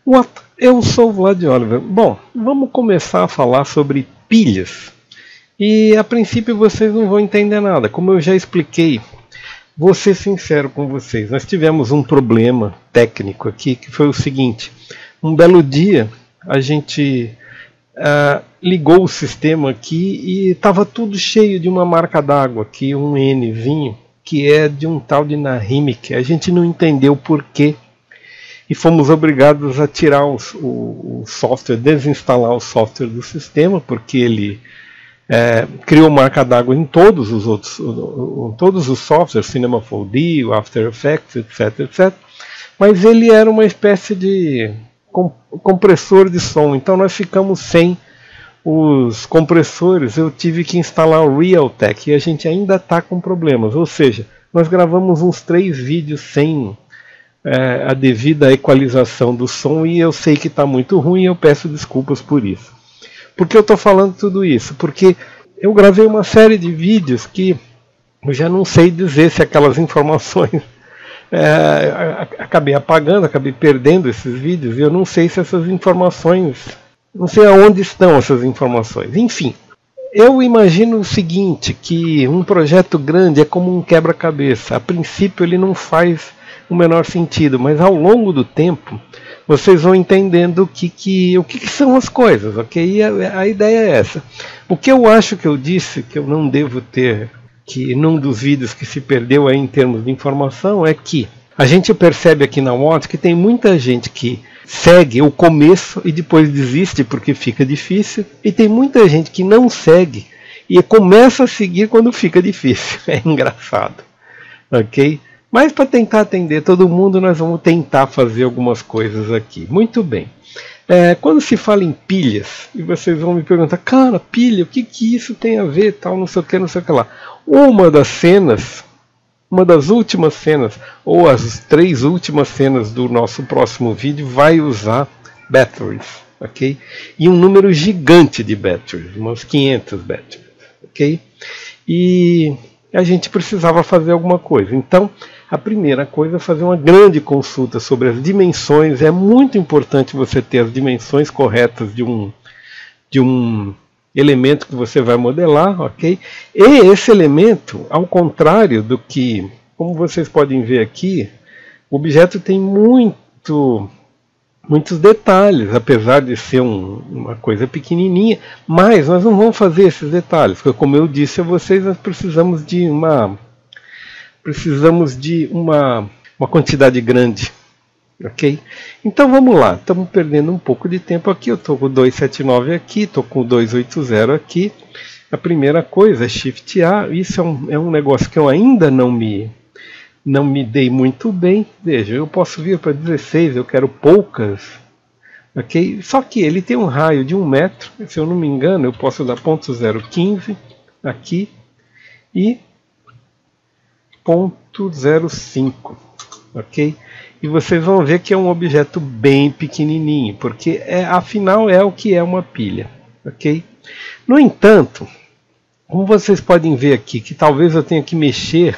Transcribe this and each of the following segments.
Eu sou o Vlad Oliver. Bom, vamos começar a falar sobre pilhas. E a princípio vocês não vão entender nada. Como eu já expliquei, vou ser sincero com vocês. Nós tivemos um problema técnico aqui que foi o seguinte. Um belo dia a gente ligou o sistema aqui e estava tudo cheio de uma marca d'água aqui, um Nzinho, que é de um tal de Nahimic. A gente não entendeu por quê. E fomos obrigados a tirar o software, desinstalar o software do sistema, porque ele criou marca d'água em todos os outros, todos os softwares, Cinema 4D, o After Effects, etc, etc. Mas ele era uma espécie de compressor de som, então nós ficamos sem os compressores. Eu tive que instalar o Realtek e a gente ainda está com problemas, ou seja, nós gravamos uns 3 vídeos sem a devida equalização do som e eu sei que está muito ruim e eu peço desculpas por isso. Por que eu estou falando tudo isso? Porque eu gravei uma série de vídeos que eu já não sei dizer se aquelas informações acabei apagando, acabei perdendo esses vídeos e eu não sei se essas informações, não sei aonde estão essas informações. Enfim, eu imagino o seguinte, que um projeto grande é como um quebra-cabeça. A princípio ele não faz o menor sentido, mas ao longo do tempo vocês vão entendendo o que são as coisas, ok? E a ideia é essa. O que eu acho que eu disse, que eu não devo ter, que num dos vídeos que se perdeu aí em termos de informação, é que a gente percebe aqui na Watts que tem muita gente que segue o começo e depois desiste porque fica difícil, e tem muita gente que não segue e começa a seguir quando fica difícil. É engraçado, ok? Mas para tentar atender todo mundo, nós vamos tentar fazer algumas coisas aqui. Muito bem. Quando se fala em pilhas, e vocês vão me perguntar, cara, pilha, o que isso tem a ver, tal, não sei o que, não sei o que lá. Uma das últimas cenas, ou as 3 últimas cenas do nosso próximo vídeo, vai usar batteries, ok? E um número gigante de batteries, umas 500 batteries, ok? E a gente precisava fazer alguma coisa. Então, a primeira coisa é fazer uma grande consulta sobre as dimensões. É muito importante você ter as dimensões corretas de um elemento que você vai modelar, ok? E esse elemento, ao contrário do que, como vocês podem ver aqui, o objeto tem muitos detalhes, apesar de ser uma coisa pequenininha, mas nós não vamos fazer esses detalhes, porque como eu disse a vocês, nós precisamos de uma quantidade grande, ok? Então vamos lá, estamos perdendo um pouco de tempo aqui. Eu estou com o 279 aqui, estou com o 280 aqui. A primeira coisa é Shift A. Isso é um negócio que eu ainda não me dei muito bem. Veja, eu posso vir para 16, eu quero poucas, ok? Só que ele tem um raio de 1 metro, se eu não me engano, eu posso dar .015 aqui e .05, ok? E vocês vão ver que é um objeto bem pequenininho, porque afinal é o que é uma pilha, ok? No entanto, como vocês podem ver aqui, que talvez eu tenha que mexer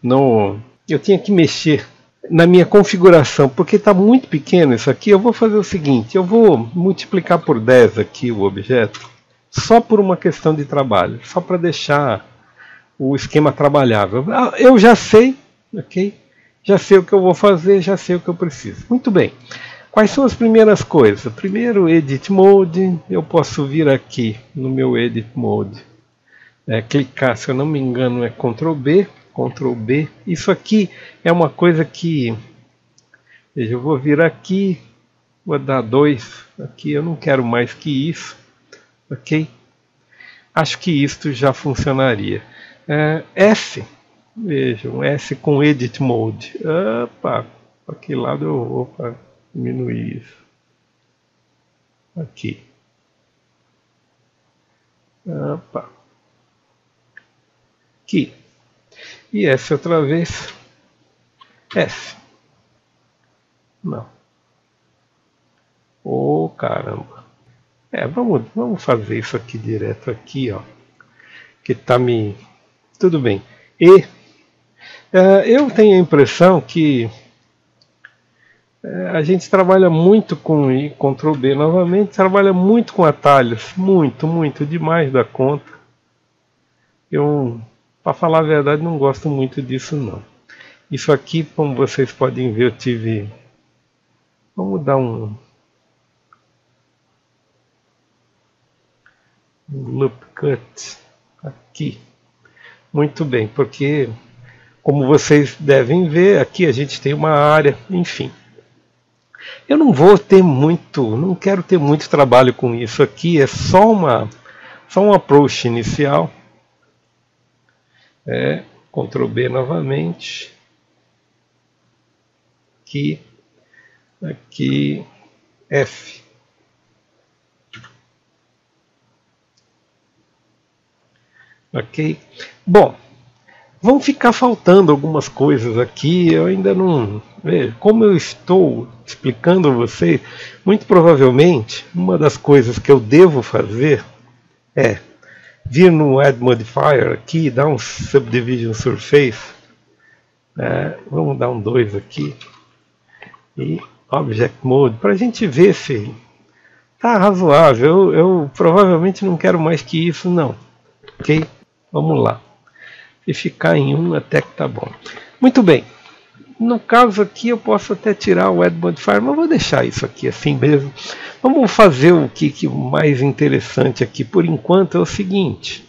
na minha configuração, porque está muito pequeno isso aqui. Eu vou fazer o seguinte, eu vou multiplicar por 10 aqui o objeto, só por uma questão de trabalho, só para deixar o esquema trabalhável. Eu já sei, ok? Já sei o que eu vou fazer, já sei o que eu preciso. Muito bem. Quais são as primeiras coisas? Primeiro, Edit Mode. Eu posso vir aqui no meu Edit Mode, clicar, se eu não me engano, é Ctrl B, Ctrl B. Isso aqui é uma coisa que, veja, eu vou vir aqui, vou dar 2 aqui, eu não quero mais que isso, ok? Acho que isto já funcionaria. S, vejam, S com Edit Mode. Opa, para que lado eu vou para diminuir isso? Aqui. Opa. Aqui. E S outra vez. S. Não. Oh, caramba. Vamos fazer isso aqui direto aqui, ó. Que tá me... Tudo bem. E eu tenho a impressão que A gente trabalha muito com Ctrl B novamente, trabalha muito com atalhos, muito demais da conta. Eu, para falar a verdade, não gosto muito disso não. Isso aqui, como vocês podem ver, eu tive... Vamos dar um loop cut aqui. Muito bem, porque como vocês devem ver, aqui a gente tem uma área, enfim. Eu não vou ter muito, não quero ter muito trabalho com isso aqui, é só um approach inicial. Ctrl B novamente. Aqui F. Ok? Bom, vão ficar faltando algumas coisas aqui, eu ainda não... Como eu estou explicando a vocês, muito provavelmente, uma das coisas que eu devo fazer é vir no Add Modifier aqui, dar um Subdivision Surface, vamos dar um 2 aqui, e Object Mode, para a gente ver se está razoável. Eu provavelmente não quero mais que isso não, ok? Vamos lá. E ficar em 1 até que tá bom. Muito bem. No caso aqui eu posso até tirar o Add Modifier, mas vou deixar isso aqui assim mesmo. Vamos fazer o que mais interessante aqui por enquanto é o seguinte.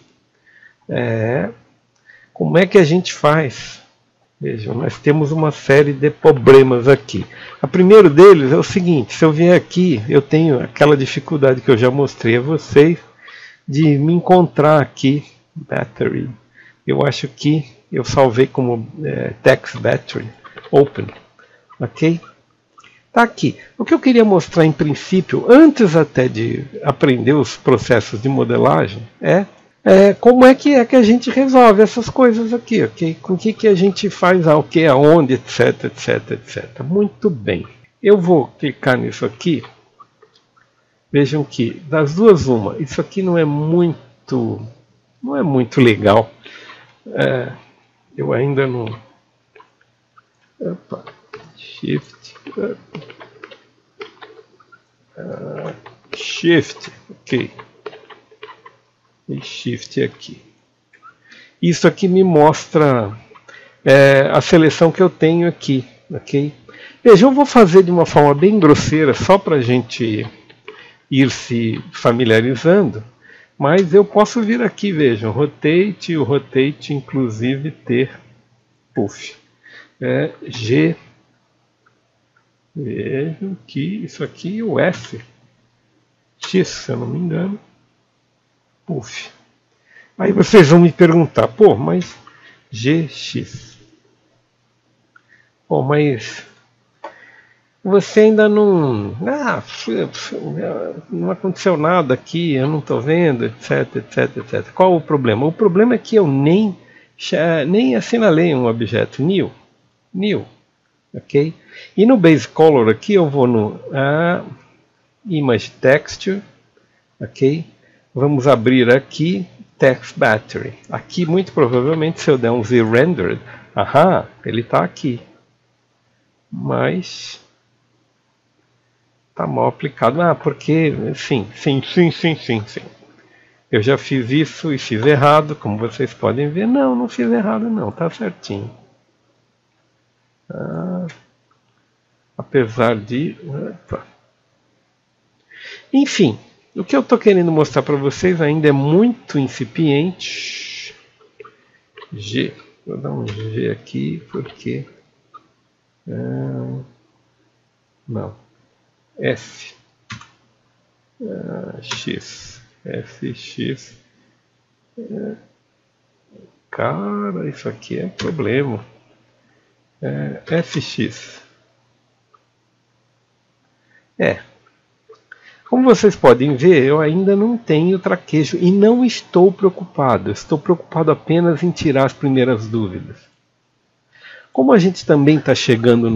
Como é que a gente faz? Vejam, nós temos uma série de problemas aqui. O primeiro deles é o seguinte, se eu vier aqui, eu tenho aquela dificuldade que eu já mostrei a vocês, de me encontrar aqui, battery. Eu acho que eu salvei como text battery open, ok? Tá aqui. O que eu queria mostrar em princípio, antes até de aprender os processos de modelagem, como é que a gente resolve essas coisas aqui, ok? Com o que a gente faz, aonde, etc. Muito bem. Eu vou clicar nisso aqui. Vejam que das duas uma, isso aqui não é muito legal. Eu ainda não... Opa, Shift. Shift, ok. E Shift aqui. Isso aqui me mostra a seleção que eu tenho aqui, ok? Veja, eu vou fazer de uma forma bem grosseira, só para a gente ir se familiarizando, mas eu posso vir aqui, vejam, rotate, e o rotate inclusive ter puff. G, vejam que isso aqui é o F, X, se eu não me engano, puff. Aí vocês vão me perguntar, pô, mas GX, pô, mas você ainda não... não aconteceu nada aqui, eu não estou vendo, etc. Qual o problema? O problema é que eu nem assinalei um objeto new, ok? E no Base Color aqui eu vou no Image Texture, ok? Vamos abrir aqui Text Battery. Aqui muito provavelmente se eu der um Z-Rendered, ele está aqui, mas está mal aplicado. Porque, sim. Eu já fiz isso e fiz errado, como vocês podem ver. Não fiz errado não, está certinho. Apesar de... Enfim, o que eu estou querendo mostrar para vocês ainda é muito incipiente. G, vou dar um G aqui, porque... não. F. X. FX. Cara, isso aqui é problema. FX. Como vocês podem ver, eu ainda não tenho traquejo e não estou preocupado. Estou preocupado apenas em tirar as primeiras dúvidas. Como a gente também está chegando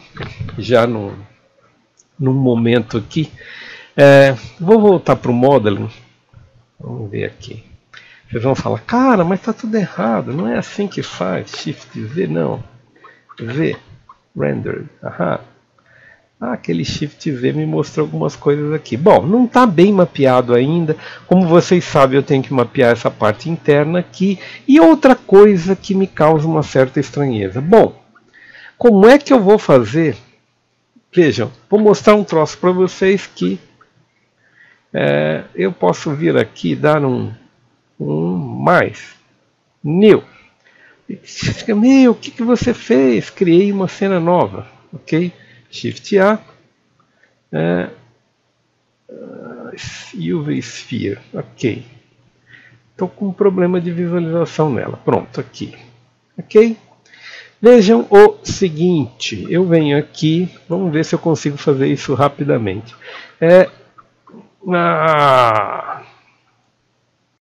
num momento aqui, vou voltar para o modeling. Vamos ver aqui. Vocês vão falar, cara, mas está tudo errado. Não é assim que faz. Shift Z, não. Z, rendered. aquele Shift V me mostrou algumas coisas aqui. Bom, não está bem mapeado ainda. Como vocês sabem, eu tenho que mapear essa parte interna aqui. E outra coisa que me causa uma certa estranheza. Bom, como é que eu vou fazer? Vejam, vou mostrar um troço para vocês que eu posso vir aqui e dar um mais. New. Meu, o que você fez? Criei uma cena nova. Ok? Shift A. UV Sphere. Ok. Estou com um problema de visualização nela. Pronto, aqui. Ok? Vejam o seguinte. Eu venho aqui. Vamos ver se eu consigo fazer isso rapidamente.